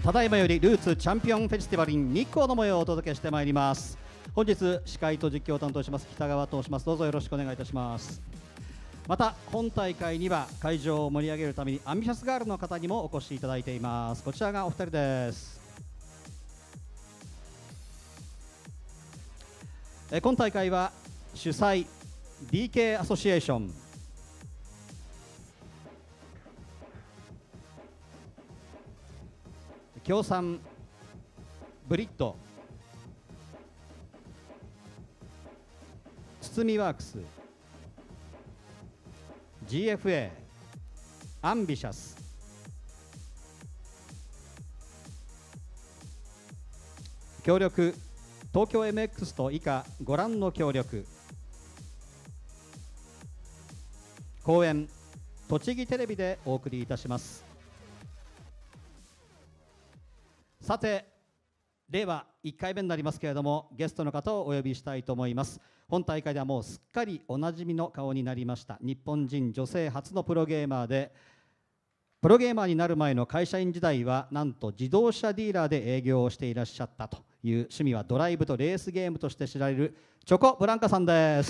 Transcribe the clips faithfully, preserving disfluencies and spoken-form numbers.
ただいまよりルーツチャンピオンフェスティバル in 日光の模様をお届けしてまいります。本日司会と実況を担当します北川と申します。どうぞよろしくお願いいたします。また本大会には会場を盛り上げるためにアンビシャスガールの方にもお越しいただいています。こちらがお二人です。え今大会は主催 ディーケー アソシエーション、協賛ブリッド、堤ワークス、 ジーエフエー、 アンビシャス、協力東京 エムエックス と以下ご覧の協力、公演栃木テレビでお送りいたします。さて令和いっかいめになりますけれども、ゲストの方をお呼びしたいと思います。本大会ではもうすっかりおなじみの顔になりました日本人女性初のプロゲーマーで、プロゲーマーになる前の会社員時代はなんと自動車ディーラーで営業をしていらっしゃったという、趣味はドライブとレースゲームとして知られるチョコブランカさんです。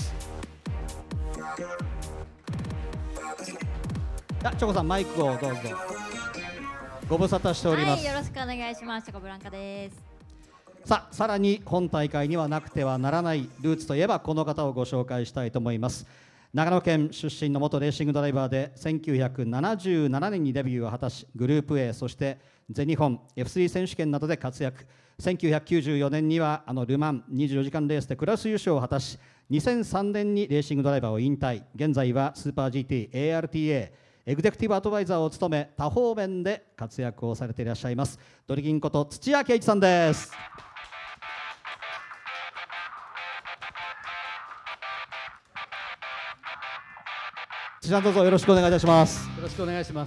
あ、チョコさんマイクをどうぞ。ご無沙汰しております。 はい、よろしくお願いします。チョコブランカです。 さあ、さらに本大会にはなくてはならないルーツといえばこの方をご紹介したいと思います。長野県出身の元レーシングドライバーでせんきゅうひゃくななじゅうななねんにデビューを果たし、グループ A そして全日本 エフスリー 選手権などで活躍。せんきゅうひゃくきゅうじゅうよねんにはあのル・マンにじゅうよじかんレースでクラス優勝を果たし、にせんさんねんにレーシングドライバーを引退。現在はスーパー ジーティー、エーアールティーエーエグゼクティブアドバイザーを務め、多方面で活躍をされていらっしゃいますドリキンこと土屋圭一さんです。土屋さんどうぞよろしくお願いいたします。 よろしくお願いします。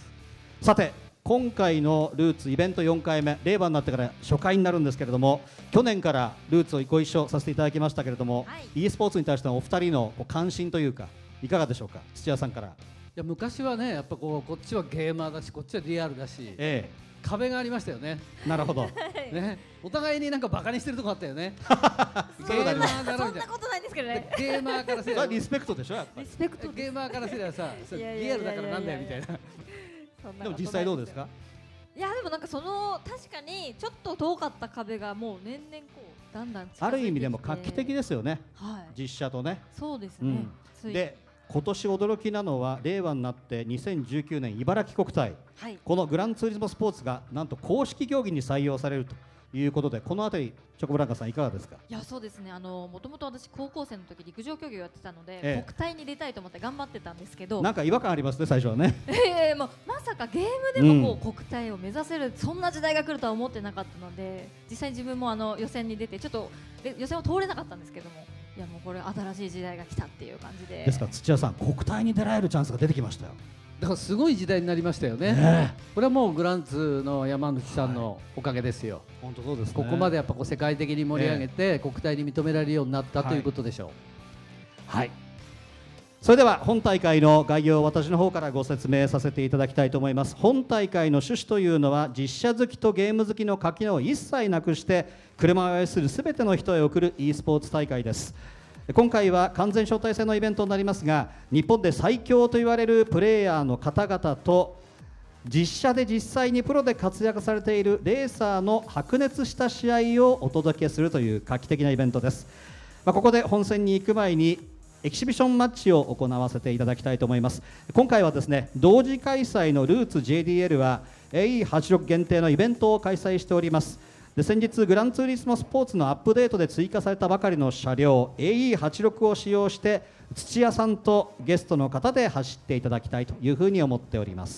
さて今回のルーツイベントよんかいめ、令和になってから初回になるんですけれども、去年からルーツをご一緒させていただきましたけれども、はい、e スポーツに対してのお二人の関心というかいかがでしょうか。土屋さんから。 いや昔はね、やっぱこうこっちはゲーマーだしこっちはリアルだし、ええ、壁がありましたよね。 なるほどね、お互いになんかバカにしてるとこあったよね。 ゲーマーだろみたいな。そんなことないんですけどね。 ゲーマーからすればリスペクトでしょやっぱり。 リスペクト。ゲーマーからすればさ、リアルだからなんだよみたいな。 でも実際どうですか。 いやでもなんかその確かにちょっと遠かった壁がもう年々こうだんだん近づいてきて、 ある意味でも画期的ですよね、 はい、 実写とね。 そうですね、 うん、で今年驚きなのは令和になってにせんじゅうきゅうねん茨城国体、はい、このグランツーリスモスポーツがなんと公式競技に採用されるということで、このあたりチョコブランカさんいかがですか。 いやそうですね、あのもともと私高校生の時陸上競技をやってたので、 ええ、 国体に出たいと思って頑張ってたんですけど、 なんか違和感ありますね最初はね。 ええ、もうまさかゲームでもこう、うん、国体を目指せるそんな時代が来るとは思ってなかったので、実際に自分もあの予選に出てちょっと予選を通れなかったんですけども、いやもうこれ新しい時代が来たっていう感じで。 ですから土屋さん、国体に出られるチャンスが出てきましたよ。 だからすごい時代になりましたよね。ね、これはもうグランツの山口さんのおかげですよ。 本当そうですね。 ここまでやっぱこう世界的に盛り上げて、国体に認められるようになったということでしょう。 はい、はい、それでは本大会の概要を私の方からご説明させていただきたいと思います。本大会の趣旨というのは、実写好きとゲーム好きの垣根を一切なくして車を愛するすべての人へ送る e スポーツ大会です。今回は完全招待制のイベントになりますが、日本で最強と言われるプレーヤーの方々と実写で実際にプロで活躍されているレーサーの白熱した試合をお届けするという画期的なイベントです。まあ、ここで本戦に行く前にエキシビションマッチを行わせていただきたいと思います。今回はですね、同時開催のルーツ ジェーディーエル は エーイーはちじゅうろく 限定のイベントを開催しております。で先日グランツーリスモスポーツのアップデートで追加されたばかりの車両 エーイーはちじゅうろく を使用して土屋さんとゲストの方で走っていただきたいというふうに思っております。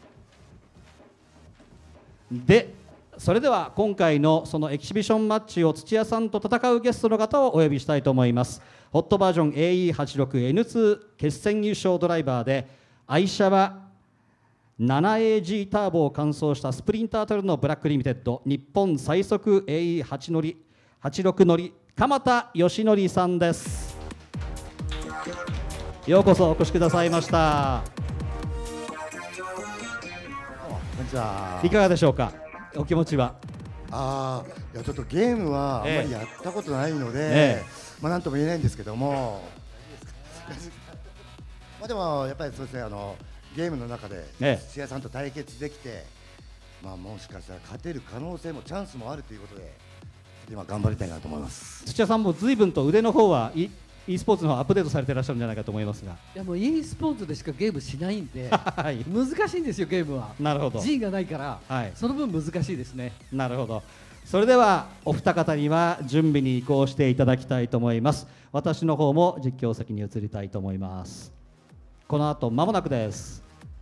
でそれでは今回のそのエキシビションマッチを土屋さんと戦うゲストの方をお呼びしたいと思います。ホットバージョン エーイーはちじゅうろくエヌツー 決戦優勝ドライバーで、愛車は ななエージー ターボを完走したスプリンタートルのブラックリミテッド、日本最速 エーイーはちじゅうろく 乗り鎌田義則さんです。ようこそお越しくださいました。 こんにちは。 いかがでしょうか。 お気持ちは。 ああ、いやちょっとゲームはあんまりやったことないので、 ええ、 まあなんとも言えないんですけども、まあでもやっぱりそうですね、あのゲームの中でええ土屋さんと対決できて、まあもしかしたら勝てる可能性もチャンスもあるということで、今頑張りたいなと思います。 土屋さんも随分と腕の方は e, e スポーツの方アップデートされていらっしゃるんじゃないかと思いますが。 いやもう e スポーツでしかゲームしないんではい、 難しいんですよゲームは。 なるほど。 G がないから、 はい、 その分難しいですね。 なるほど。それではお二方には準備に移行していただきたいと思います。私の方も実況席に移りたいと思います。この後間もなくです。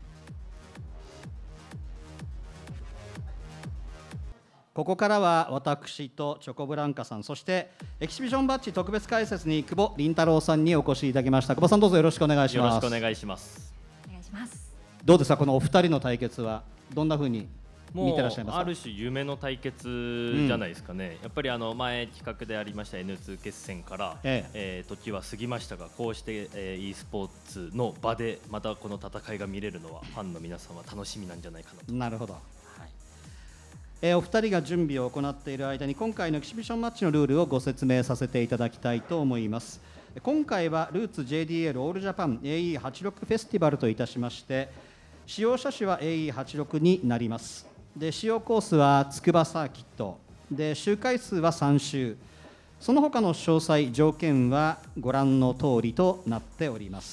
ここからは私とチョコブランカさん、そしてエキシビションバッジ特別解説に久保凛太郎さんにお越しいただきました。久保さん、どうぞよろしくお願いします。 よろしくお願いします。お願いします。 どうですか、このお二人の対決はどんな風に見てらっしゃいますか。 ある種夢の対決じゃないですかね、うん、やっぱりあの前企画でありました エヌツー 決戦から、えええー、時は過ぎましたが、こうして、えー、e スポーツの場でまたこの戦いが見れるのはファンの皆さんは楽しみなんじゃないかなと。 なるほど。えー、お二人が準備を行っている間に今回のエキシビションマッチのルールをご説明させていただきたいと思います。今回はルーツ ジェーディーエル オールジャパン エーイーはちじゅうろく フェスティバルといたしまして、使用車種は エーイーはちじゅうろく になります。で、使用コースは筑波サーキットで、周回数はさん周、その他の詳細条件はご覧の通りとなっております。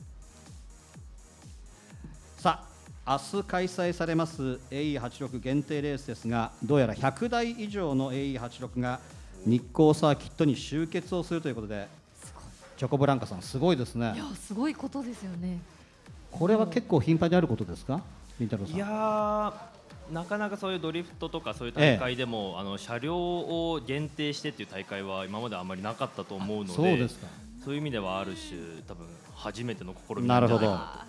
さあ、明日開催されます エーイーはちじゅうろく 限定レースですが、どうやらひゃくだい以上の エーイーはちじゅうろく が日光サーキットに集結をするということで、チョコブランカさん、すごいですね。 いや、すごいことですよね。 これは結構頻繁にあることですか、りんたろうさん。 いやー、なかなかそういうドリフトとかそういう大会でも、ええ、あの車両を限定してっていう大会は今まであまりなかったと思うので、 そうですか。 そういう意味ではある種多分初めての試みなるほど。はい。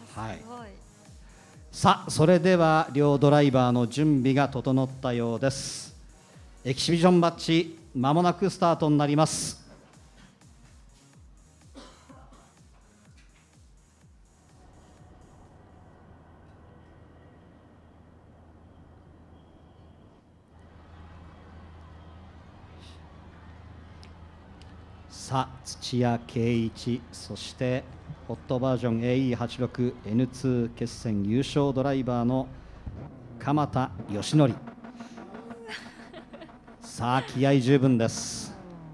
さあ、それでは両ドライバーの準備が整ったようです。エキシビションマッチまもなくスタートになります。さあ、土屋圭一、そしてホットバージョン エーイーはちじゅうろく エヌツー 決戦優勝ドライバーの鎌田義則。さあ、気合十分です。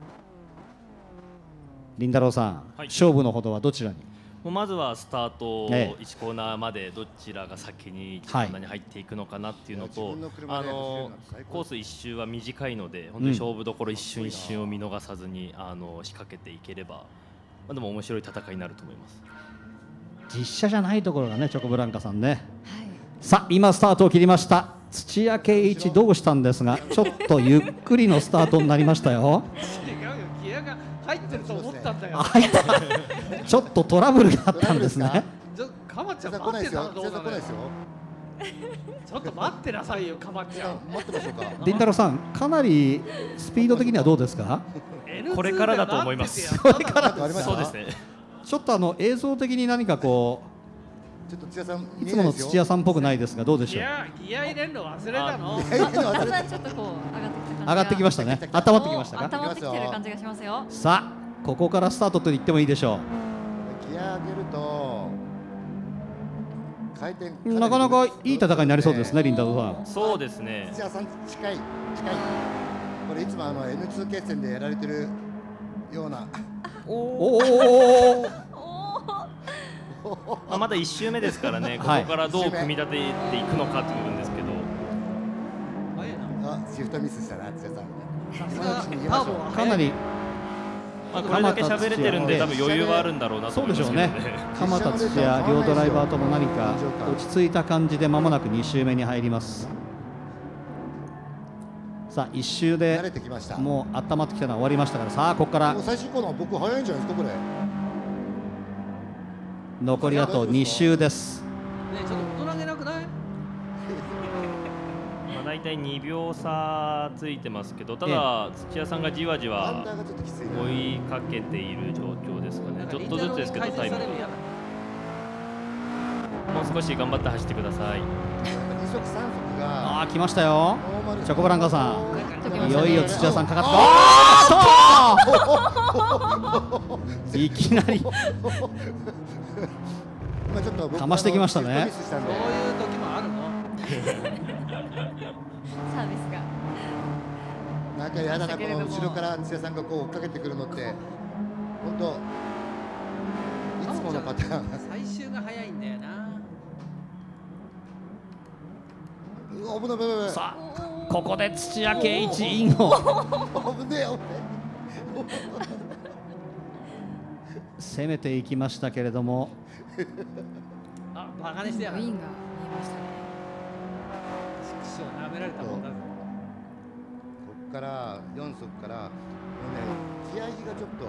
りんたろうさん、はい、勝負のほどはどちらに。 もうまずはスタートいちコーナーまでどちらが先にいちコーナーに入っていくのかなっていうのと、はい、あのコースいっ周は短いので本当に勝負どころ一瞬一瞬を見逃さずに、うん、あの仕掛けていければ、まあ、でも面白い戦いになると思います。 実写じゃないところがね、チョコブランカさんね、はい、さあ今スタートを切りました。土屋圭一どうしたんですが、ちょっとゆっくりのスタートになりましたよ。 ギアが入ってると思ったんだよ。 入ったちょっとトラブルがあったんですね。 かまちゃん待ってたらどうなのよ。ちょっと待ってなさいよ、かまちゃん。 待ってましょうか。 りんたろうさん、かなりスピード的にはどうですか。 これからだと思います。 これからそうですね。 ちょっとあの映像的に何かこう、 ちょっと土屋さんいつもの土屋さんっぽくないですが、どうでしょう。 ギア入れるの忘れたの。 だんだんちょっとこう上がってきましたね。温まってきましたか。 温まってきてる感じがしますよ。 さあ、ここからスタートと言ってもいいでしょう。ギア上げると回転、 なかなかいい戦いになりそうですね、りんたろうさん。 そうですね。 土屋さん近い近い。これいつもあの エヌツー 決戦でやられてるような。 おお。 まあまだいっ周目ですからね、ここからどう組み立てていくのかという部分ですけど、 あ、シフトミスしたな、土屋さん。 かなり、 まあこれだけ喋れてるんで、多分余裕はあるんだろうなと思いますけどね。 そうでしょうね。鎌田、土屋、両ドライバーとも何か落ち着いた感じで間もなくに周目に入ります。さあ、いっ周でもう温まってきたのは終わりましたから、さあここから最終コーナー、僕早いんじゃないですか、これ。 残りあとに周です。 ね、ちょっと大人げなくない？まあ大体にびょう差ついてますけど、ただ土屋さんがじわじわ追いかけている状況ですかね。ちょっとずつですけどタイム。もう少し頑張って走ってください。 二足三足がああ来ましたよチョコブランカさん。いよいよ土屋さんかかって、いきなりかましてきましたね。 そういう時もあるの。 サービスがなんかやだな、この後ろから土屋さんがこう追っかけてくるのって本当いつものパターン。 最終が早いんだよな。 うわ危ない危ない危ない。 さあここで土屋圭一インを危ねえ危ね攻めていきましたけれども、 あ、バカにしてやる。 ウィンが見えましたね。 畜生舐められたもんだぞ。 ここからよん足からもうね気合いがちょっと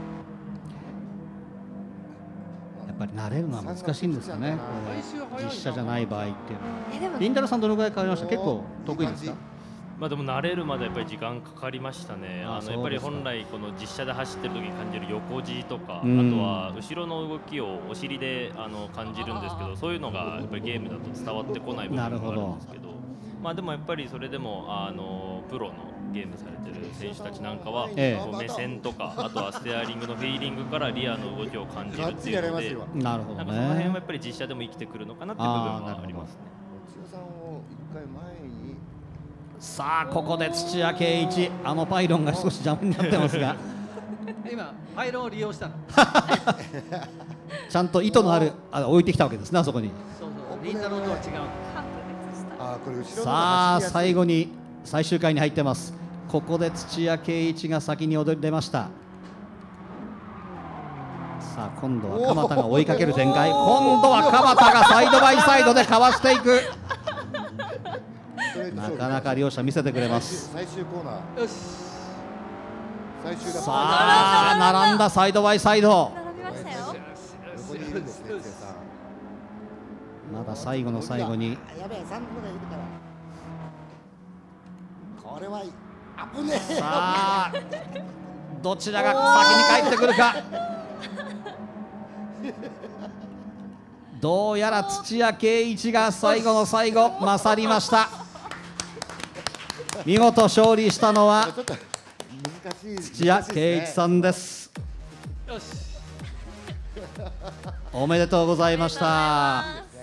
やっぱり慣れるのは難しいんですかね。実写じゃない場合っていうのは。 えでもりんたろーさんどのぐらい変わりました？結構得意ですか？ まあでも慣れるまでやっぱり時間かかりましたね。 あああのやっぱり本来この実写で走ってる時に感じる横 G とか、 うん、 あとは後ろの動きをお尻であの感じるんですけど、そういうのがやっぱりゲームだと伝わってこない部分があるんですけど、まあでもやっぱりそれでもあのプロのゲームされてる選手たちなんかは、 ええ、 こう目線とかあとはステアリングのフィーリングからリアの動きを感じるっていうので、 なるほどね。 なんかその辺はやっぱり実写でも生きてくるのかなっていう部分はありますね。 土屋さんを一回前に。 さあここで土屋圭一、あのパイロンが少し邪魔になってますが今パイロンを利用したの。 ちゃんと意図のあるあ置いてきたわけですね、あそこに。 そうそう、リンタローとは違う。 あこれ後ろのさあ最後に最終回に入ってます。ここで土屋圭一が先に躍り出ました。さあ今度は鎌田が追いかける展開。今度は鎌田がサイドバイサイドでかわしていく。なかなか両者見せてくれます。 最終コーナー。 よし。 最終だ。 さあ並んだサイドバイサイド。 並びましたよ。 横にいるんですね、土屋さん。 まだ最後の最後に。 やべえ、三分がいるから。これは危ねえ。 さあどちらが先に帰ってくるか。どうやら土屋圭一が最後の最後勝りました。見事勝利したのは土屋圭一さんです。 よし。 おめでとうございました。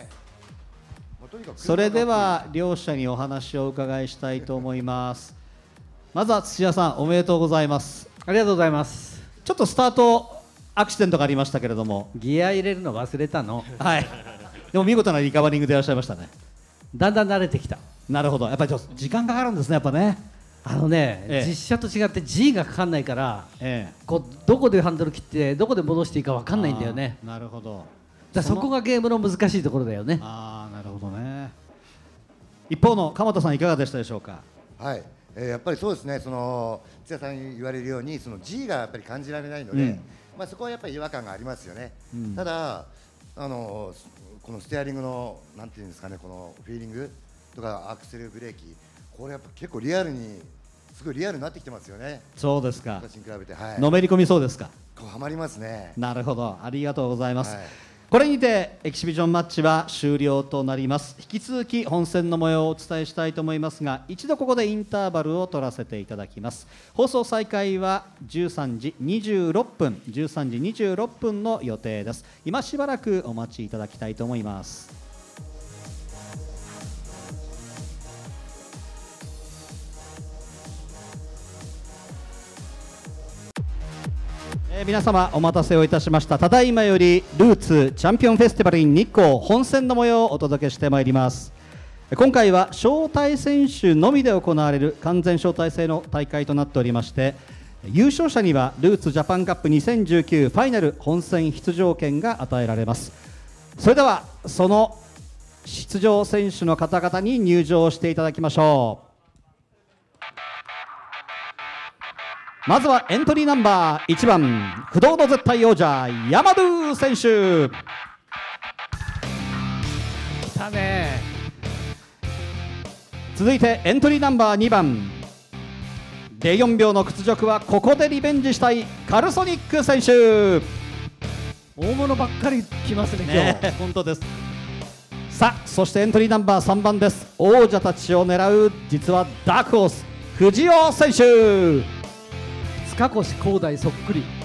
それでは両者にお話をお伺いしたいと思います。まずは土屋さん、おめでとうございます。 ありがとうございます。 ちょっとスタートアクシデントがありましたけれども、 ギア入れるの忘れたの。 はい。でも見事なリカバリングでいらっしゃいましたね。 だんだん慣れてきた。 なるほど、やっぱりちょっと時間かかるんですね、やっぱね。 あのね、 ええ、 実写と違って G がかかんないから、 ええ、 こうどこでハンドル切ってどこで戻していいかわかんないんだよね。 なるほど。 だそこがゲームの難しいところだよね。 ああ、なるほどね。一方の鎌田さんいかがでしたでしょうか。 はい、えー、やっぱりそうですね。その土屋さんに言われるように、その G がやっぱり感じられないので、うん、まあそこはやっぱり違和感がありますよね。うん、ただあのこのステアリングのなんていうんですかね、このフィーリングとかアクセルブレーキ、これやっぱ結構リアルにすごいリアルになってきてますよね。 そうですか。 昔に比べて、はい、 のめり込みそうですか。 こうハマりますね。 なるほど、ありがとうございます。はい、 これにてエキシビジョンマッチは終了となります。引き続き本戦の模様をお伝えしたいと思いますが、一度ここでインターバルを取らせていただきます。放送再開はじゅうさんじにじゅうろっぷん、じゅうさんじにじゅうろっぷんの予定です。今しばらくお待ちいただきたいと思います。えー、皆様お待たせをいたしました。ただいまよりルーツチャンピオンフェスティバル in 日光本戦の模様をお届けしてまいります。今回は招待選手のみで行われる完全招待制の大会となっておりまして、優勝者にはルーツジャパンカップにせんじゅうきゅうファイナル本戦出場権が与えられます。それではその出場選手の方々に入場していただきましょう。まずはエントリーナンバーいちばん、不動の絶対王者ヤマドゥ選手。 来たね。 続いてエントリーナンバーにばん、ゼロよんびょうの屈辱はここでリベンジしたいカルソニック選手。 大物ばっかり来ますね、今日。 ね、本当です。 さあそしてエントリーナンバーさんばんです。王者たちを狙う実はダークホース藤尾選手。 塚越光大そっくり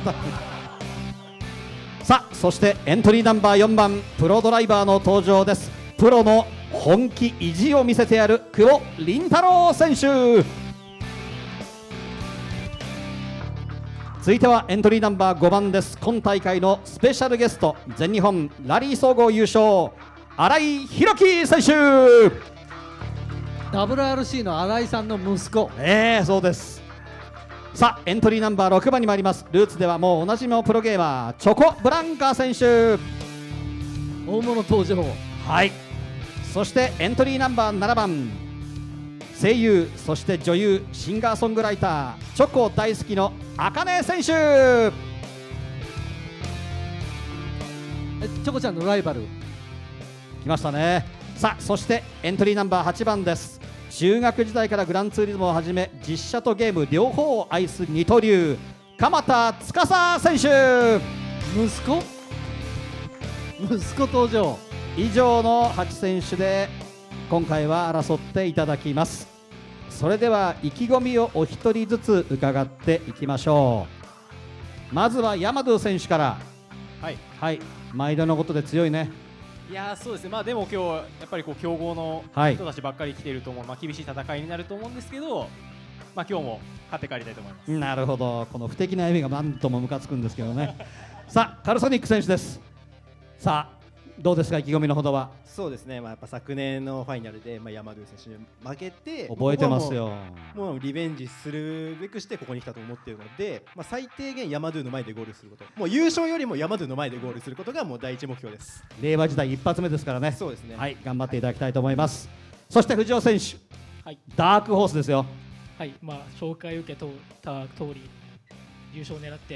さあそしてエントリーナンバーよんばんプロドライバーの登場です。プロの本気意地を見せてやる久保凛太郎選手。続いてはエントリーナンバーごばんです。今大会のスペシャルゲスト全日本ラリー総合優勝新井宏樹選手。 ダブリューアールシー の新井さんの息子。 ええそうです。さあエントリーナンバーろくばんに参ります。ルーツではもうおなじみのプロゲーマーチョコブランカ選手。 大物登場。 はい。そしてエントリーナンバーななばん声優そして女優シンガーソングライターチョコ大好きのあかね選手。 チョコちゃんのライバル来ましたね。さあそしてエントリーナンバーはちばんです。中学時代からグランツーリズムをはじめ実写とゲーム両方を愛す二刀流鎌田司選手。 息子息子登場。 以上のはち選手で今回は争っていただきます。それでは意気込みをお一人ずつ伺っていきましょう。まずはヤマドゥ選手から。 はい、 はい、毎度のことで強いね。 いやーそうですね、まあ、でも今日やっぱりこう強豪の人たちばっかり来ていると思う、まあ、厳しい戦いになると思うんですけど、まあ、今日も勝って帰りたいと思います。 なるほど、この不敵な笑みがなんともムカつくんですけどねさあカルソニック選手です。さあどうですか、意気込みのほどは。 そうですね、まあ、やっぱ昨年のファイナルで、まあ、山口選手に負けて覚えてますよ。 もう、もうリベンジするべくしてここに来たと思っているので、まあ、最低限山口の前でゴールすること、もう優勝よりも山口の前でゴールすることがもう第一目標です。 令和時代一発目ですからね。 そうですね、 はい、頑張っていただきたいと思います。そして藤尾選手、 はい、 ダークホースですよ。 はい、まあ紹介を受けた通り優勝を狙って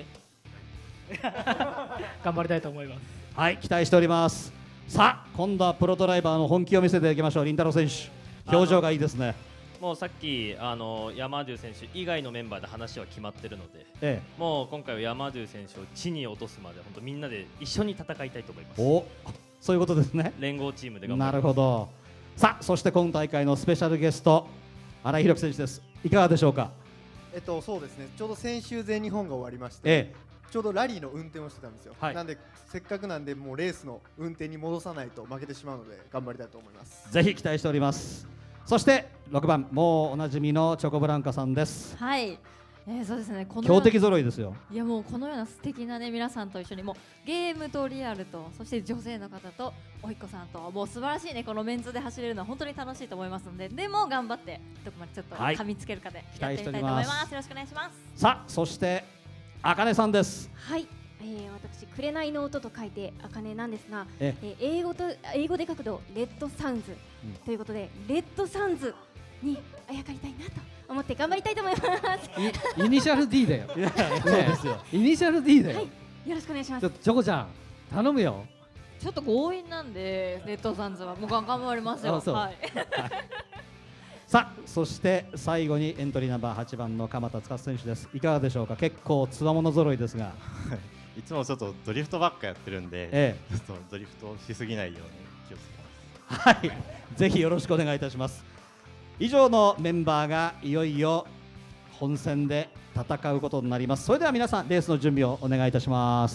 頑張りたいと思います。 はい、期待しております。さあ今度はプロドライバーの本気を見せていきましょう。凛太郎選手、表情がいいですね。 もうさっきあの山ドゥ選手以外のメンバーで話は決まってるので、 ええ、 もう今回は山ドゥ選手を地に落とすまで本当みんなで一緒に戦いたいと思います。 お、そういうことですね。 連合チームで頑張ります。 なるほど。さあそして今大会のスペシャルゲスト新井宏樹選手です。いかがでしょうか。 えっとそうですね、ちょうど先週全日本が終わりまして、 ええ、 ちょうどラリーの運転をしてたんですよ、 はい、 なんでせっかくなんでもうレースの運転に戻さないと負けてしまうので頑張りたいと思います。 ぜひ期待しております。そしてろくばん、もうおなじみのチョコブランカさんです。 はい、えー、そうですね、この強敵揃いですよ。 いやもうこのような素敵なね皆さんと一緒にもうゲームとリアルとそして女性の方とおいっ子さんともう素晴らしいねこのメンツで走れるのは本当に楽しいと思いますので、でも頑張ってどこまでちょっと噛みつけるかでやってみたいと思います。はい、よろしくお願いします。 さあそしてあかねさんです。 はい、えー、私紅の音と書いてあかねなんですが、 ええー、英語と英語で書くとレッドサウンズ、うん、ということでレッドサウンズにあやかりたいなと思って頑張りたいと思いますイニシャル D だよ。 いやそうですよ。 イニシャル D だよ。 はい、よろしくお願いします。 ちょっとチョコちゃん頼むよ。 ちょっと強引なんでレッドサウンズはもう頑張りますよ。はい、はい、 さあそして最後にエントリーナンバーはちばんの鎌田司選手です。いかがでしょうか。結構つわもの揃いですがいつもちょっとドリフトばっかやってるんで、ええ、ちょっとドリフトしすぎないように気をつけます。 はい、ぜひよろしくお願いいたします。以上のメンバーがいよいよ本戦で戦うことになります。それでは皆さんレースの準備をお願いいたします。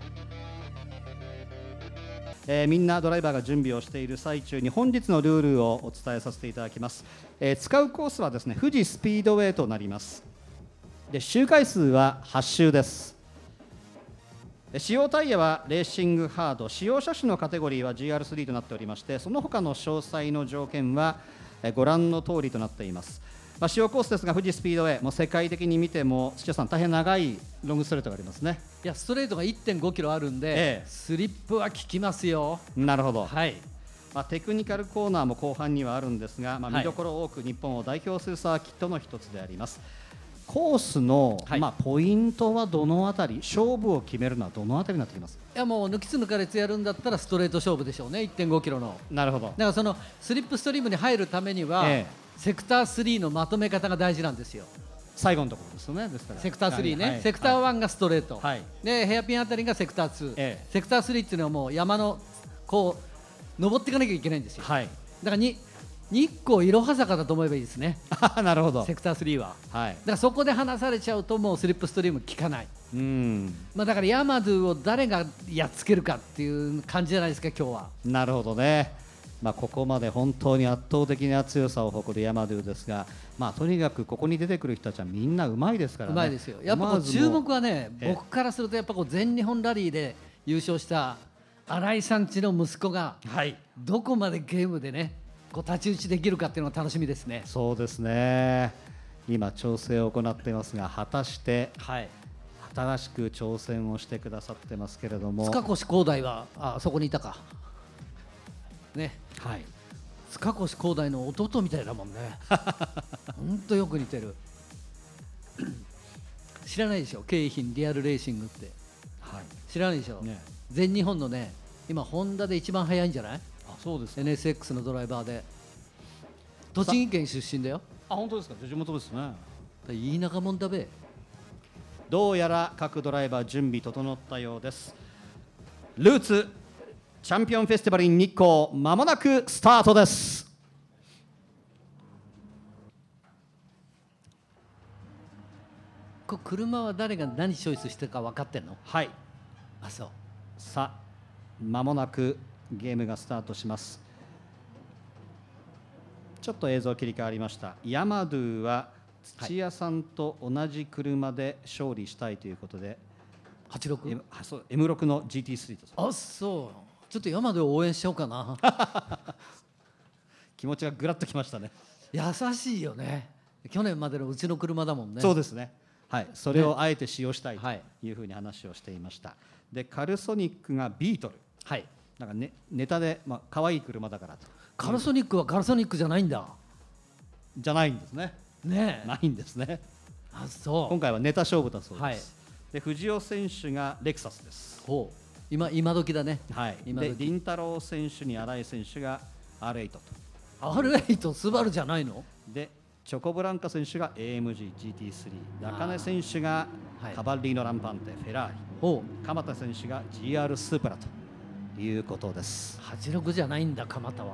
えー、みんなドライバーが準備をしている最中に本日のルールをお伝えさせていただきます。えー、使うコースはですね富士スピードウェイとなります。で周回数ははち周です。使用タイヤはレーシングハード、使用車種のカテゴリーは ジーアールスリー となっておりまして、その他の詳細の条件はご覧の通りとなっています。まあ、使用コースですが富士スピードウェイ、もう世界的に見ても土屋さん大変長いロングストレートがありますね。 いやストレートが いってんごキロあるんで、ええ、スリップは効きますよ。 なるほど、 はい。 まあ、テクニカルコーナーも後半にはあるんですが、まあ、見どころ多く日本を代表するサーキットの一つであります。コースの、はい、まあ、ポイントはどのあたり、勝負を決めるのはどのあたりになってきます？ いやもう抜きつ抜かれつやるんだったらストレート勝負でしょうね。 いってんごキロの。 なるほど。だからそのスリップストリームに入るためには、ええ、セクタースリーのまとめ方が大事なんですよ。 最後のところですよね。ですからセクタースリーね、はい、セクターワンがストレート、はい、でヘアピンあたりがセクターツー、ええ、セクタースリーっていうのはもう山のこう登っていかなきゃいけないんですよ。 はい、 だからに日光いろは坂だと思えばいいですね。 なるほど。 セクタースリーは、 はい、 だからそこで離されちゃうともうスリップストリーム効かない。 うん、 まあだからヤマドゥを誰がやっつけるかっていう感じじゃないですか今日は。 なるほどね。まあここまで本当に圧倒的な強さを誇るヤマドゥですが、まあとにかくここに出てくる人たちはみんなうまいですからね。 うまいですよ。やっぱこう注目はね、僕からするとやっぱこう全日本ラリーで優勝した新井さんちの息子がどこまでゲームでねこう太刀打ちできるかっていうのが楽しみですね。 そうですね。今調整を行っていますが、果たして、はい、新しく挑戦をしてくださってますけれども、 塚越光大はあそこにいたかね。 はい、 塚越光大の弟みたいだもんね。本当よく似てる。知らないでしょ、京浜リアルレーシングって。はい、知らないでしょ、ね、全日本のね今ホンダで一番速いんじゃない？ あ、そうです。 エヌエスエックス のドライバーで栃木県出身だよ。 あ、本当ですか。地元ですね。 いい仲もんだべ。 どうやら各ドライバー準備整ったようです。ルーツチャンピオンフェスティバル in 日光、まもなくスタートです。 こ車は誰が何チョイスしてるか分かってんの？ はい。 あ、そう。 さあ、まもなくゲームがスタートします。ちょっと映像切り替わりました。ヤマドゥは土屋さんと同じ車で勝利したいということで、 はちじゅうろく？ M、そう エムろく の ジーティースリー と。 あ、そう。ちょっとヤマドゥを応援しようかな。 気持ちがぐらっときましたね。 優しいよね。去年までのうちの車だもんね。 そうですね。はい、それをあえて使用したいというふうに話をしていました。はい、でカルソニックがビートル。 はい。 なんかねネタでまあ可愛い車だからと。 カルソニックはカルソニックじゃないんだ。 じゃないんですね。 ねえ。 ないんですね。 あ、そう。 今回はネタ勝負だそうです。 はい、 で藤尾選手がレクサスです。 ほう。今今時だね。 はい。今で凛太郎選手に新井選手が アールエイト と。 アールエイト スバルじゃないの？ でチョコブランカ選手が エーエムジー ジーティースリー、中根選手がカバッリーノランパンテ、フェラーリ、鎌田選手が ジーアール スープラということです。 はちじゅうろくじゃないんだ、鎌田は。 はい。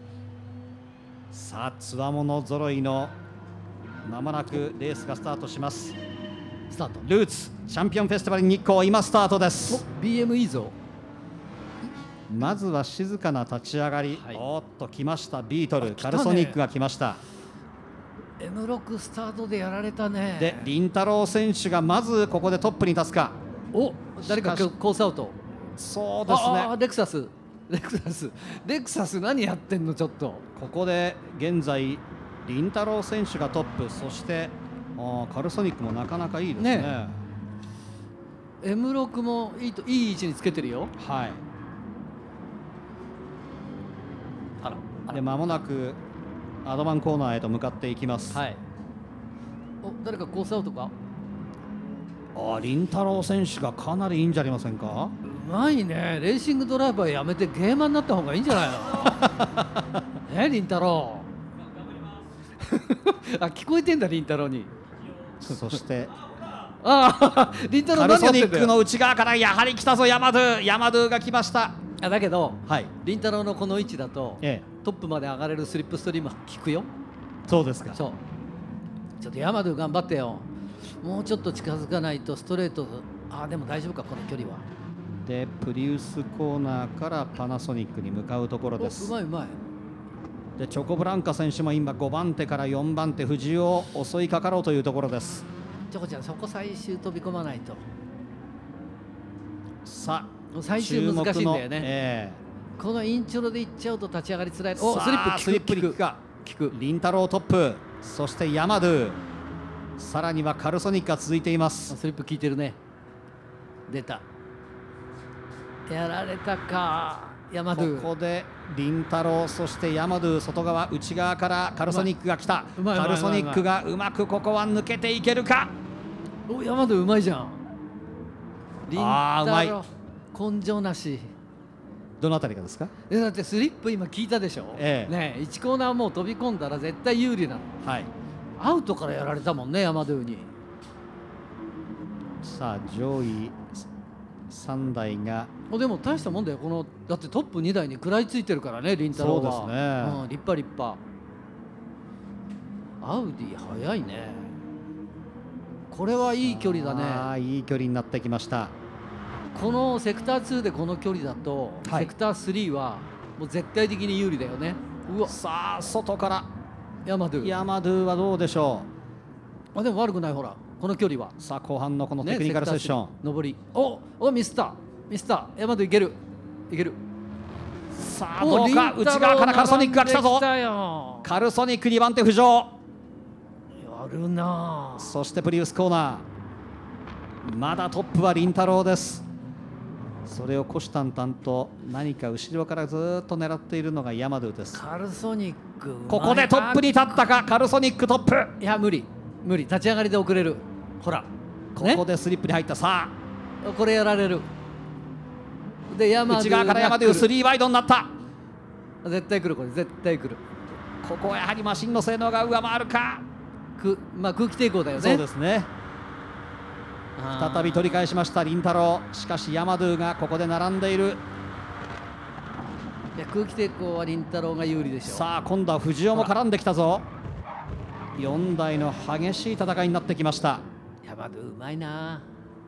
さあつわもの揃いのまもなくレースがスタートします。 スタート。 ルーツチャンピオンフェスティバル日光、今スタートです。 ビーエム いいぞ。 まずは静かな立ち上がり、はい、おっと来ました。ビートル、カルソニックが来ました。 エムろく スタートでやられたね。 で凛太郎選手がまずここでトップに立つか。 お、誰かコースアウト。 そうですね。 ああ、レクサスレクサスレクサス何やってんの。ちょっとここで現在凛太郎選手がトップ、そしてあカルソニックもなかなかいいですね。ねエムろく もいいといい位置につけてるよ。 はい。あら、で間もなくアドバンコーナーへと向かっていきます。 はい。お、誰かコースアウトか。 あ、凛太郎選手がかなりいいんじゃありませんか。 うまいね。レーシングドライバーやめてゲーマーになった方がいいんじゃないの。ね、凛太郎。あ、聞こえてんだ凛太郎に。 そしてあ、凛太郎カルソニックの内側からやはり来たぞ。ヤマドゥ、ヤマドゥが来ました。 あ、だけど、 はい、 凛太郎のこの位置だと、 ええ、 トップまで上がれるスリップストリームは効くよ。 そうですか。 そう。ちょっとヤマドゥ頑張ってよ。もうちょっと近づかないとストレート。あ、でも大丈夫かこの距離は。 でプリウスコーナーからパナソニックに向かうところです。 うまいうまい。 でチョコブランカ選手も今ごばん手からよんばん手藤尾を襲いかかろうというところです。 チョコちゃんそこ最終飛び込まないと。 さあ最終難しいんだよね。 えー、このインチョロでいっちゃうと立ち上がりつらい。お、スリップ効く。 スリップに効くか。効く。凛太郎トップ、そしてヤマドゥ、さらにはカルソニックが続いています。 スリップ効いてるね。出た。やられたか。ヤマドゥ。 ここで凛太郎、そしてヤマドゥ、外側内側からカルソニックが来た。カルソニックがうまくここは抜けていけるか。 お、ヤマドゥうまいじゃん。凛あーうまい。 根性なし。 どのあたりかですか。 え、だってスリップ今聞いたでしょ。ええ、ね、いちコーナーもう飛び込んだら絶対有利なの。 はい。 アウトからやられたもんね、ヤマドゥに。 さあ上位さんだいがでも大したもんだよ、このだってトップにだいに食らいついてるからね、凛太郎は。 そうですね、 うん、立派立派。アウディ早いね。これはいい距離だね。 ああ、いい距離になってきました。 このセクターツーでこの距離だと、はい、セクタースリーはもう絶対的に有利だよね。 うわ、さあ外からヤマドゥヤマドゥはどうでしょう。あ、でも悪くない、ほらこの距離は。 さあ後半のこのテクニカルセッション、 ね、上り、おおミスターミスターヤマドゥいけるいける。 さあどうか、内側からカルソニックが来たぞ。カルソニックにばん手浮上。 やるな。 そしてプリウスコーナー、まだトップは凛太郎です。それを虎視眈々と何か後ろからずっと狙っているのがヤマドゥです。 カルソニックここでトップに立ったか。カルソニックトップ。 いや無理無理、立ち上がりで遅れる。ほらここでスリップに入った。さあこれやられる。でヤマドゥ内側からヤマドゥスリーワイドになった。 絶対来る、これ絶対来る。 ここはやはりマシンの性能が上回るか。 く、まあ、空気抵抗だよね。 そうですね。再び取り返しました凛太郎。しかしヤマドゥがここで並んでいる。 いや空気抵抗は凛太郎が有利でしょう。 さあ今度は藤尾も絡んできたぞ。よんだいの激しい戦いになってきました。 ヤマドゥうまいな。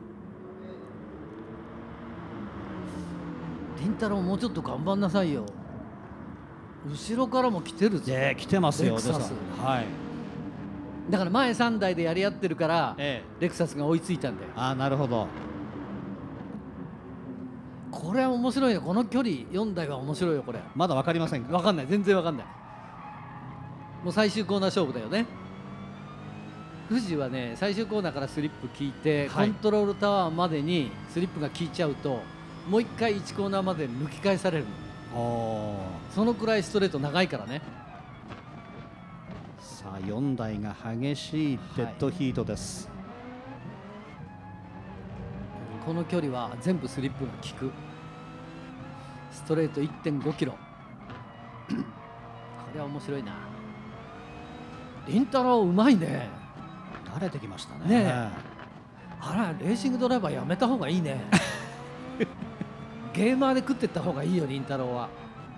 凛太郎もうちょっと頑張んなさいよ。後ろからも来てるぜ。 来てますよ。 レクサス、 はい、 だから前さんだいでやり合ってるから、ええ、レクサスが追いついたんだよ。 ああなるほど。 これは面白いね。この距離よんだいは面白いよ。これまだ分かりませんか。 分かんない、全然分かんない。もう最終コーナー勝負だよね。富士はね最終コーナーからスリップ効いて、はい、コントロールタワーまでにスリップが効いちゃうともういっかいいちコーナーまで抜き返されるの。そのくらいストレート長いからね。 さあよんだいが激しいデッドヒートです、はい、 この距離は全部スリップが効く。ストレート いってんごキロこれは面白いな。凛太郎うまいね。 慣れてきましたね。ねあらレーシングドライバーやめた方がいいねゲーマーで食ってった方がいいよ凛太郎は。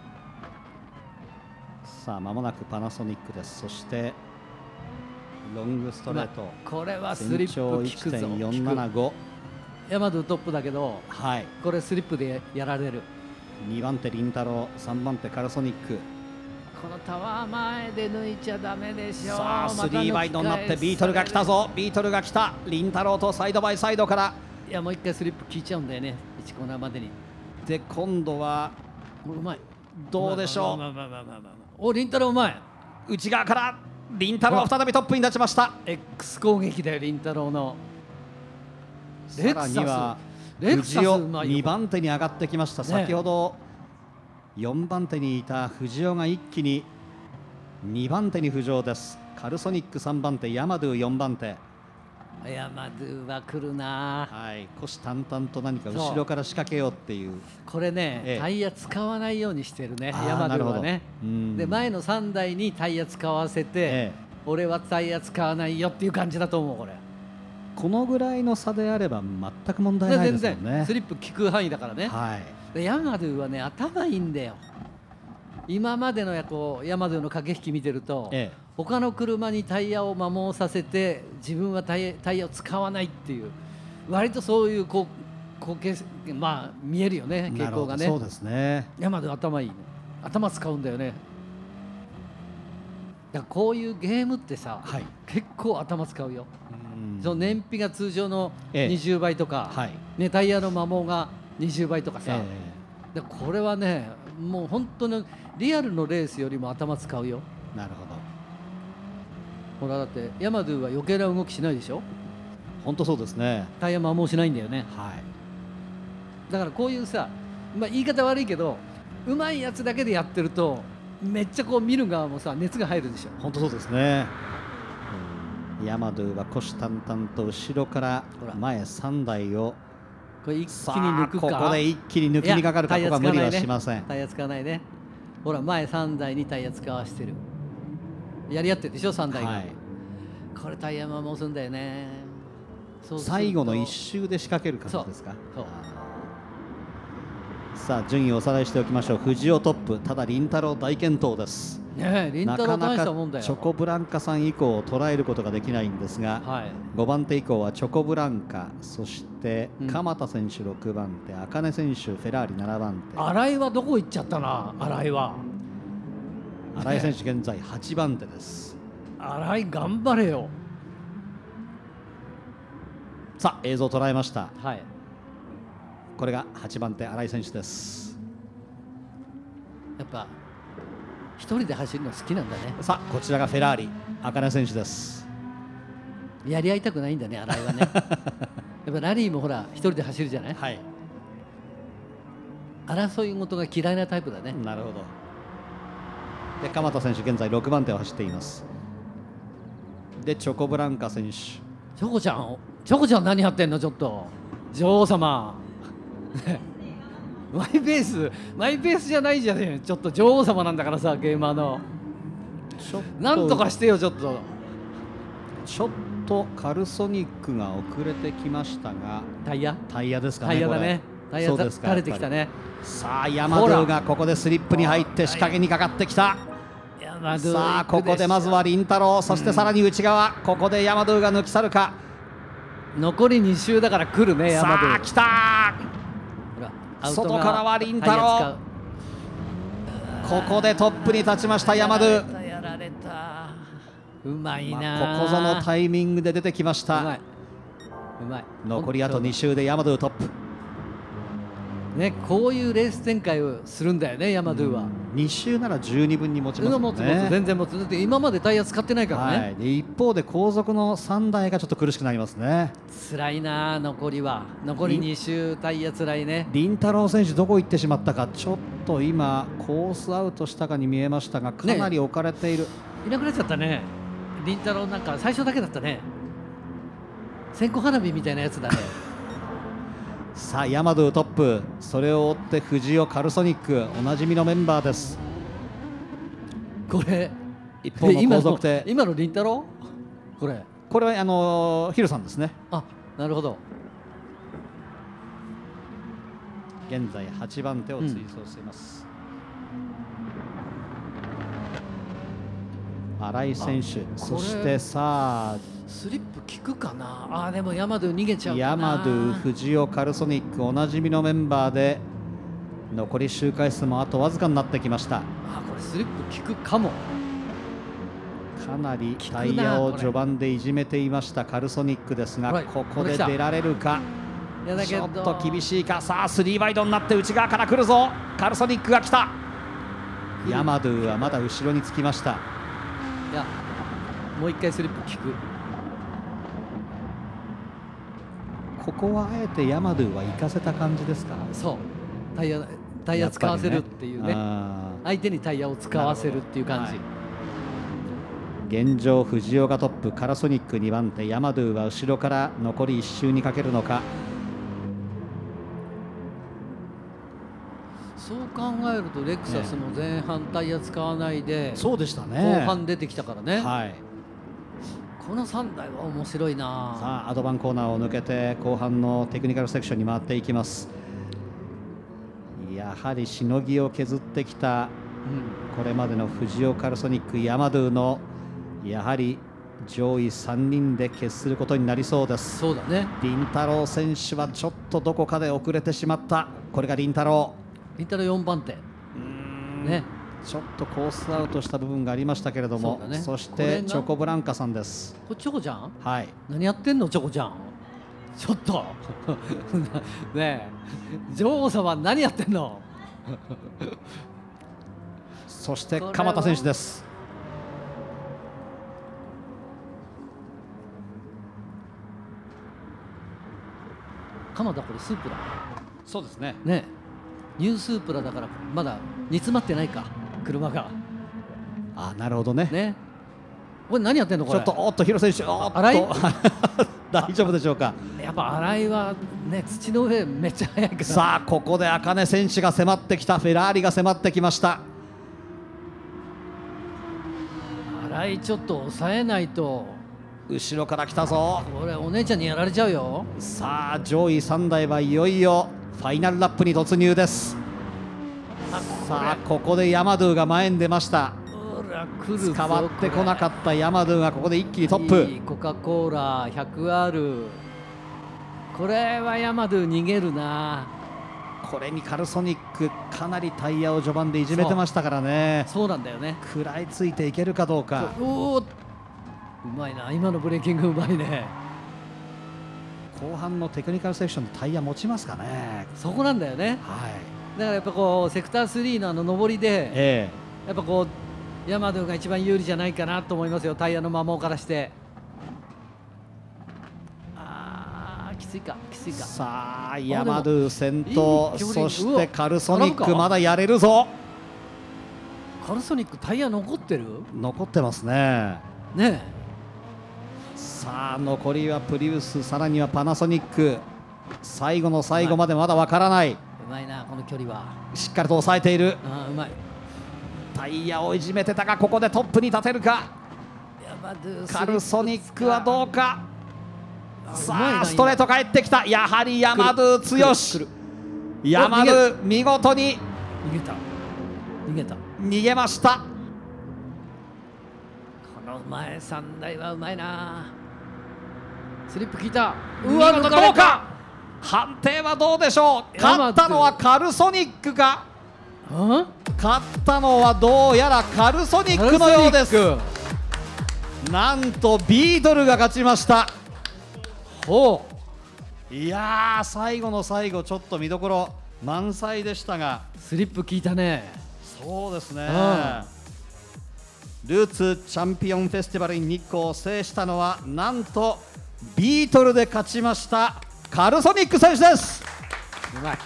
さあ間もなくパナソニックです。そしてロングストレート、まあ、これはスリップ効くぞ。 いってんよんななご ヤマドゥトップだけど、はい、これスリップでやられる。 にばん手凛太郎、さんばん手カルソニック。 このタワー前で抜いちゃダメでしょ。 さあスリーワイドになってビートルが来たぞ。ビートルが来た。凛太郎とサイドバイサイドから、 いやもう一回スリップ効いちゃうんだよね、いちコーナーまでに。 で今度はもううまい。 どうでしょう。 お凛太郎うまい。 内側から凛太郎再びトップに立ちました。 X 攻撃だよ凛太郎の。 さらには藤尾にばん手に上がってきました。先ほどよんばん手にいた藤尾が一気ににばん手に浮上です。カルソニックさんばん手、ヤマドゥよんばん手。 ヤマドゥは来るな。 はい、虎視眈々と何か後ろから仕掛けようっていう。 これね、ええ、タイヤ使わないようにしてるねヤマドゥはね。で前のさんだいにタイヤ使わせて、ええ、俺はタイヤ使わないよっていう感じだと思う。これこのぐらいの差であれば全く問題ないですよね。 全然スリップ効く範囲だからね。 はい、 でヤマドゥはね頭いいんだよ。今までのやこうヤマドゥの駆け引き見てると、ええ、他の車にタイヤを摩耗させて自分はタイヤ、タイヤを使わないっていう割とそういうこうこうまあ見えるよね傾向がね。 そうですね。 ヤマドゥ頭いいね。頭使うんだよね。だからこういうゲームってさ、はい、結構頭使うよ。その燃費が通常のにじゅうばいとか、ええはいね、タイヤの摩耗がにじゅうばいとかさ、え、でこれはねもう本当のリアルのレースよりも頭使うよ。 なるほど。ほらだってヤマドゥは余計な動きしないでしょ。 本当そうですね。 タイヤ摩耗しないんだよね。 はい、 だからこういうさ、まあ、言い方悪いけどうまいやつだけでやってるとめっちゃこう見る側もさ熱が入るでしょ。 本当そうですね。ヤマドゥは虎視眈々と後ろから前さんだいをこれ一気に抜くか。 ここで一気に抜きにかかるか。ここは無理はしません。 タイヤ使わないね。ほら前さんだいにタイヤ使わしてる。やり合ってるでしょさんだいが、はい、これタイヤ摩耗するんだよね。 そう最後の一周で仕掛ける感じですか。 そうさあ順位をおさらいしておきましょう。藤尾トップ、ただ凛太郎大健闘です。 ね、凛太郎大したもんだよ。 なかなかチョコブランカさん以降を捉えることができないんですが、はい、ごばん手以降はチョコブランカ、そして鎌田選手ろくばん手、茜選手フェラーリななばん手。 新井はどこ行っちゃったな。新井は新井選手現在はちばん手です。 新井頑張れよ。 さあ映像を捉えました、 はい、 これがはちばん手新井選手です。 やっぱ一人で走るの好きなんだね。 さあこちらがフェラーリ茜選手です。 やり合いたくないんだね新井はねやっぱラリーもほら一人で走るじゃない、 はい、 争い事が嫌いなタイプだね。 なるほど。で鎌田選手現在ろくばん手を走っています。でチョコブランカ選手、 チョコちゃんチョコちゃん何やってんの。ちょっと女王様マイペースマイペースじゃないじゃねえ。ちょっと女王様なんだからさ、ゲーマーの。なんとかしてよちょっと。 ちょっとカルソニックが遅れてきましたが、 タイヤタイヤですかね。 タイヤだね。タイヤ垂れてきたね。 さあヤマドゥがここでスリップに入って仕掛けにかかってきた。さあここでまずは凛太郎、そしてさらに内側、うん、ここでヤマドゥが抜き去るか。 残りに周だから来るねヤマドゥ。 さあ来た。外からは凛太郎、ここでトップに立ちましたヤマドゥ。 やられた。うまいな、 まあ、ここぞのタイミングで出てきました。 うまい、うまい。 残りあとに周でヤマドゥトップね。こういうレース展開をするんだよねヤマドゥは。 に周なら十二分に持ちますもんね。 持つ持つ全然持つ。だって今までタイヤ使ってないからね、 はい、で一方で後続のさんだいがちょっと苦しくなりますね。 辛いな。残りは残りに周タイヤ辛いね。 凛太郎選手どこ行ってしまったか。ちょっと今コースアウトしたかに見えましたが、かなり置かれている、ね、 いなくなっちゃったね凛太郎。なんか最初だけだったね。線香花火みたいなやつだねさあヤマドゥトップ、それを追って藤尾カルソニック、おなじみのメンバーです。 これ一方の後続手、 今の凛太郎、これこれはあのー、ヒルさんですね。 あ、なるほど。 現在はちばん手を追走しています、うん、新井選手、そしてさあスリップ効くかな。あーでもヤマドゥ逃げちゃうかな。 ヤマドゥ、藤尾カルソニック、おなじみのメンバーで残り周回数もあとわずかになってきました。 あ、これスリップ効くかも。 かなりタイヤを序盤でいじめていましたカルソニックですが、ここで出られるか。ちょっと厳しいか。さあスリーワイドになって内側から来るぞ。カルソニックが来た。ヤマドゥはまだ後ろにつきました。いやもう一回スリップ効く。 ここはあえてヤマドゥは行かせた感じですか。 そう、タイヤタイヤ使わせるっていうね、相手にタイヤを使わせるっていう感じ、はい、 現状藤尾がトップ、カラソニックにばん手、ヤマドゥは後ろから残りいっ周にかけるのか。 そう考えるとレクサスも前半タイヤ使わないで、ね、 そうでしたね、 後半出てきたからね、 はい、 このさんだいは面白いな。 さあアドバンコーナーを抜けて後半のテクニカルセクションに回っていきます。やはりしのぎを削ってきた、うん、これまでの藤尾カルソニック、ヤマドゥのやはり上位さんにんで決することになりそうです。 そうだね。 凛太郎選手はちょっとどこかで遅れてしまった。これが凛太郎凛太郎よんばん手ね。 ちょっとコースアウトした部分がありましたけれども、 そ,、ね、そしてチョコブランカさんです。 これチョコちゃん、 はい、 何やってんのチョコちゃん。ちょっとねえ女王様何やってんのそして鎌田選手です。 鎌田これスープラ。 そうですね。 ねニュースープラだからまだ煮詰まってないか車が。 あ、なるほどね。 ねこれ何やってんのこれ。 ちょっとおっと広選手、おっと新井大丈夫でしょうか。 やっぱ新井はね土の上めっちゃ速いから。 さあここで茜選手が迫ってきた。フェラーリが迫ってきました。 新井ちょっと抑えないと。 後ろから来たぞ。 これお姉ちゃんにやられちゃうよ。 さあ上位さんだいはいよいよファイナルラップに突入です。 さあここでヤマドゥが前に出ました。 ほら来るぞ、 変わってこなかったヤマドゥがここで一気にトップ。 いいコカ・コーラ ひゃくアール、 これはヤマドゥ逃げるな。 これにカルソニックかなりタイヤを序盤でいじめてましたからね。 そうなんだよね。 食らいついていけるかどうか。 おお、うまいな、今のブレーキングうまいね。 後半のテクニカルセクションでタイヤ持ちますかね。 そこなんだよね。 はい、 だからやっぱこうセクタースリーのあの上りで、ええ、やっぱこうヤマドゥが一番有利じゃないかなと思いますよ、タイヤの摩耗からして。あーきついかきついか。 さあヤマドゥ先頭、そしてカルソニックまだやれるぞ。 カルソニックタイヤ残ってる？ 残ってますね。 ねえ。 さあ残りはプリウス、さらにはパナソニック。最後の最後までまだわからない。うまいなこの距離は。 しっかりと抑えている。 あうまい。 タイヤをいじめてたがここでトップに立てるか。カルソニックはどうか。さあストレート帰ってきた。やはりヤマドゥ強し。ヤマドゥ見事に逃げた逃げた逃げました。 この前さんだいはうまいな。スリップ効いた。 うわどうか。判定はどうでしょう。勝ったのはカルソニックか。勝ったのはどうやらカルソニックのようです。なんとビートルが勝ちました。ほう、いやー最後の最後ちょっと見どころ満載でしたが、 スリップ効いたね。 そうですね。ルーツチャンピオンフェスティバル in 日光を制したのはなんとビートルで勝ちましたカルソニック選手です。 うまい。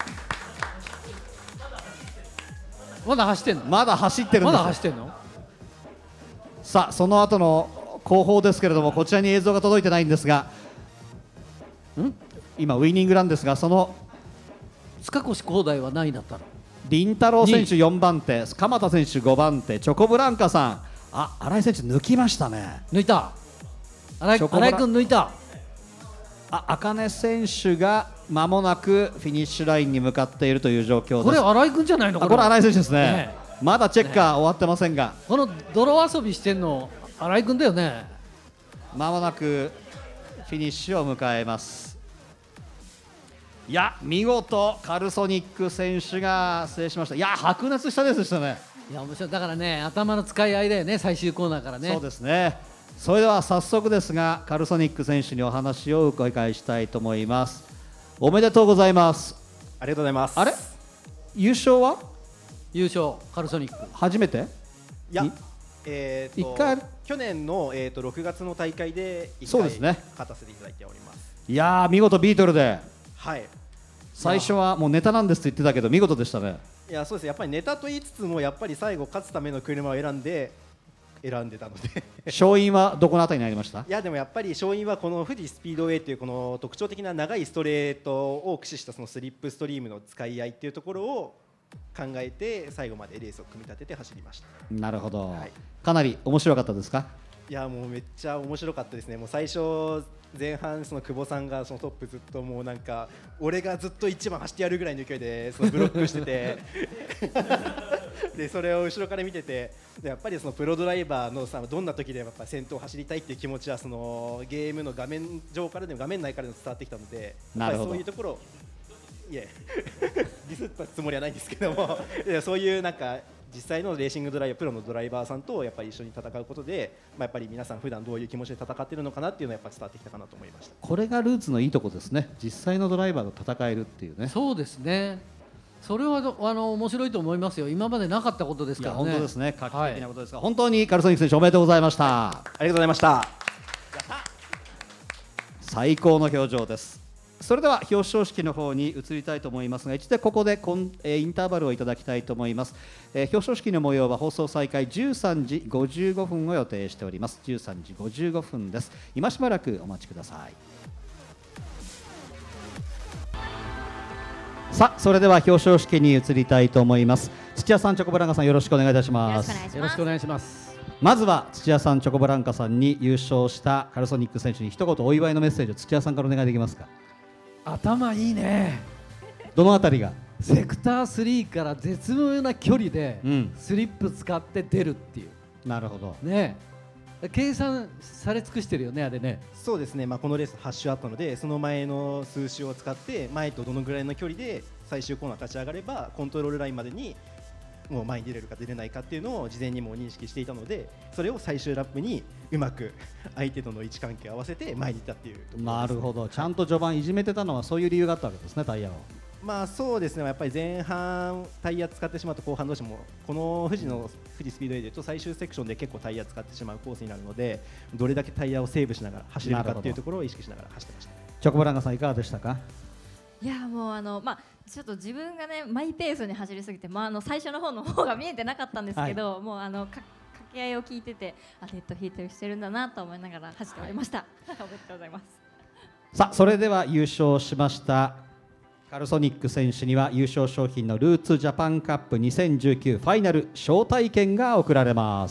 まだ走ってんの？ まだ走ってるんです。 まだ走ってんの？ さあその後の後方ですけれども、こちらに映像が届いてないんですが、ん今ウイニングランですが、その塚越光大は何位だったの？ 林太郎選手よんばん手、鎌田選手ごばん手、チョコブランカさん、あ新井選手抜きましたね。 抜いた。新井君抜いた。 あ茜選手が間もなくフィニッシュラインに向かっているという状況です。 これ新井君じゃないのかな。 これ新井選手ですね。 ねまだチェッカー終わってませんが、ね、 この泥遊びしてんの新井君だよね。 間もなくフィニッシュを迎えます。いや見事カルソニック選手が制しました。いや白熱したレースでしたね。 いや面白い。だからね頭の使い合いだよね、最終コーナーからね。 そうですね。それでは早速ですがカルソニック選手にお話を伺いしたいと思います。おめでとうございます。 ありがとうございます。 あれ優勝は優勝カルソニック初めて？ いやえー、と一回去年の、えー、とろくがつの大会でいっかい勝たせていただいております。 いやー見事ビートルで、 はい、 最初はもうネタなんですと言ってたけど見事でしたね。 いやそうです。やっぱりネタと言いつつもやっぱり最後勝つための車を選んで選んでたので勝因はどこのあたりになりました？ いやでもやっぱり勝因はこの富士スピードウェイというこの特徴的な長いストレートを駆使したそのスリップストリームの使い合いっていうところを考えて最後までレースを組み立てて走りました。 なるほど、 はい、 かなり面白かったですか？ いやもうめっちゃ面白かったですね。もう最初前半その久保さんがそのトップずっともうなんか俺がずっと一番走ってやるぐらいの勢いでそのブロックしててでそれを後ろから見てて、でやっぱりそのプロドライバーのさどんな時でもやっぱ先頭を走りたいっていう気持ちはそのゲームの画面上からでも画面内からでも伝わってきたので、やっぱりそういうところいえディスったつもりはないんですけどもいやそういうなんか実際のレーシングドライバープロのドライバーさんとやっぱり一緒に戦うことで、まあ、やっぱり皆さん普段どういう気持ちで戦っているのかなっていうのはやっぱり伝わってきたかなと思いました。 これがルーツのいいとこですね。実際のドライバーと戦えるっていうね。 そうですね。それはあの面白いと思いますよ。今までなかったことですからね。 いや本当ですね。画期的なことですが、はい、本当にカルソニック選手おめでとうございました。 ありがとうございました。 最高の表情です。それでは表彰式の方に移りたいと思いますが、一度ここでコン、えー、インターバルをいただきたいと思います、えー、表彰式の模様は放送再開じゅうさんじごじゅうごふんを予定しております。じゅうさんじごじゅうごふんです。今しばらくお待ちください。さあそれでは表彰式に移りたいと思います。土屋さん、チョコブランカさん、よろしくお願いいたします。 よろしくお願いします。 まずは土屋さん、チョコブランカさんに優勝したカルソニック選手に一言お祝いのメッセージを土屋さんからお願いできますか？ 頭いいね。 どのあたりが？ セクタースリーから絶妙な距離でスリップ使って出るっていう、 うん、なるほどね。計算され尽くしてるよね、あれね。 そうですね、まあ、このレースはち周あったので、その前の数周を使って前とどのぐらいの距離で最終コーナー立ち上がればコントロールラインまでにもう前に出れるか出れないかっていうのを事前にも認識していたので、それを最終ラップにうまく相手との位置関係を合わせて前に行ったっていうところですね。 なるほど、ちゃんと序盤いじめてたのはそういう理由があったわけですね、タイヤを。 まあそうですね、やっぱり前半タイヤ使ってしまうと後半どうしてもこの富士の富士スピードウェイでいうと最終セクションで結構タイヤ使ってしまうコースになるので、どれだけタイヤをセーブしながら走れるかっていうところを意識しながら走ってました。 チョコブランカさんいかがでしたか？ いやもうあのまあちょっと自分がねマイペースに走りすぎて、まああの最初の方の方が見えてなかったんですけど、はい、もうあのか掛け合いを聞いてて、あレッドヒートしてるんだなと思いながら走っておりました。おめでとうございます。 さあそれでは優勝しましたカルソニック選手には優勝賞品のルーツジャパンカップにせんじゅうきゅうファイナル招待券が贈られます。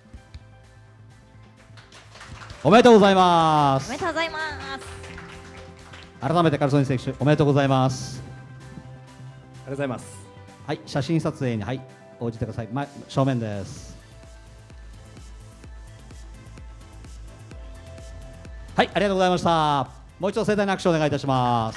おめでとうございます。 おめでとうございます。 改めてカルソニック選手おめでとうございます。 ありがとうございます。 はい、写真撮影に、はい、応じてください。前正面です。はい、ありがとうございました。もう一度盛大な拍手をお願いいたします。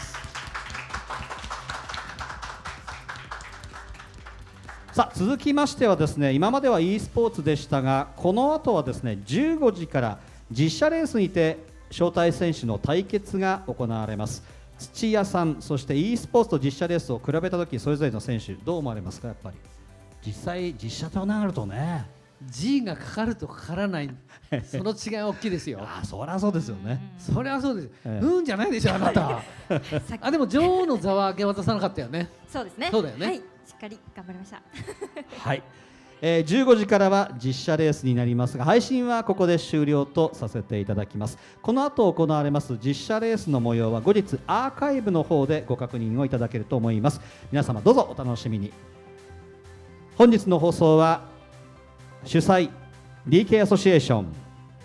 さあ続きましてはですね、今までは e スポーツでしたが、この後はですねじゅうごじから実車レースにて招待選手の対決が行われます。土屋さん、そして e スポーツと実車レースを比べたとき、それぞれの選手どう思われますか？やっぱり実際実車となるとね G がかかるとかからないその違いは大きいですよ。 あ、そりゃそうですよね。 そりゃそうです。 ええ、 うんじゃないでしょあなた。あでも女王の座は明け渡さなかったよね。 そうですね。 そうだよね。 はい、しっかり頑張りました。 はい、えー、じゅうごじからは実車レースになりますが、配信はここで終了とさせていただきます。この後行われます実車レースの模様は後日アーカイブの方でご確認をいただけると思います。皆様どうぞお楽しみに。本日の放送は主催 ディーケー アソシエーション、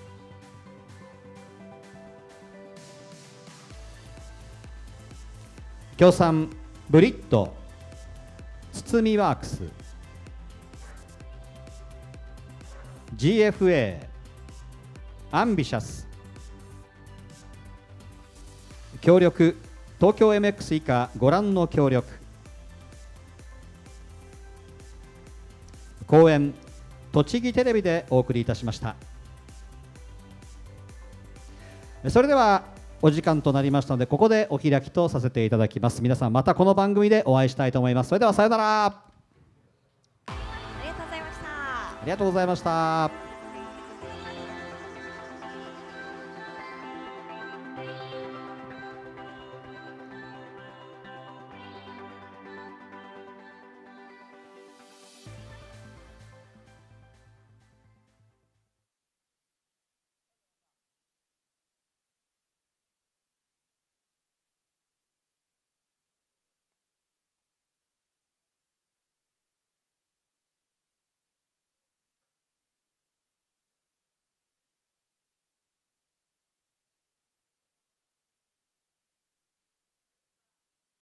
協賛ブリッド、堤ワークス、 ジーエフエー、 アンビシャス、協力東京 エムエックス 以下ご覧の協力、公演栃木テレビでお送りいたしました。それではお時間となりましたので、ここでお開きとさせていただきます。皆さんまたこの番組でお会いしたいと思います。それではさようなら。 ありがとうございました。 ありがとうございました。